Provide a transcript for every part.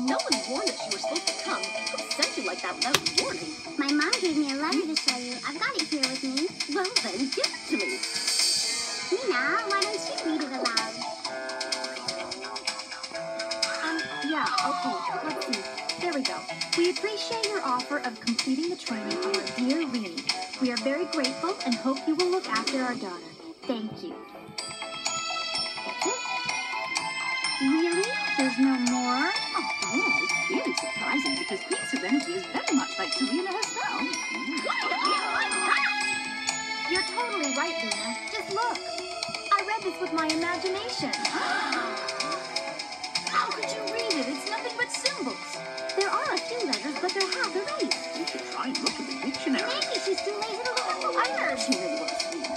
No one warned that you were supposed to come. Who sent you like that without warning? My mom gave me a letter to show you. I've got it here with me. Well then, give it to me. Nina, why don't you read it aloud? Yeah, okay, let's see. There we go. We appreciate your offer of completing the training of our dear Rini. We are very grateful and hope you will look after our daughter. Thank you. That's it? Really? There's no more? Oh, well, it's really surprising because Queen Serenity is very much like Serena herself. You're totally right, Luna. Just look. I read this with my imagination. How could you read it? It's nothing but symbols. There are a few letters, but they're half erased. You should try and look in the dictionary. Maybe she's too lazy to look at the letters. She really was, Serena.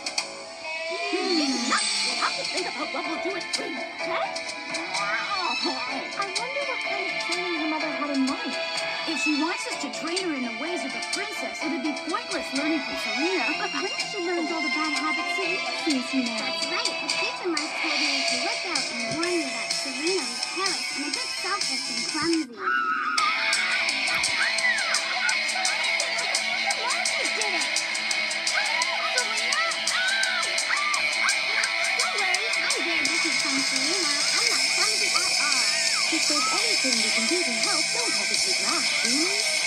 We'll have to think about what we'll do at 3, okay? I wonder what kind of training her mother had in mind. If she wants us to train her in the ways of a princess, it'd be pointless learning from Serena. What if she learns all the bad habits Serena sees me now? That's right. The teacher must told me to look out and warn me that Serena was careless and a bit selfish and clumsy. Serena! Don't worry, I'm very different from Serena. I'm not clumsy at all. If there's anything we can do to help, don't hesitate to ask, Rini.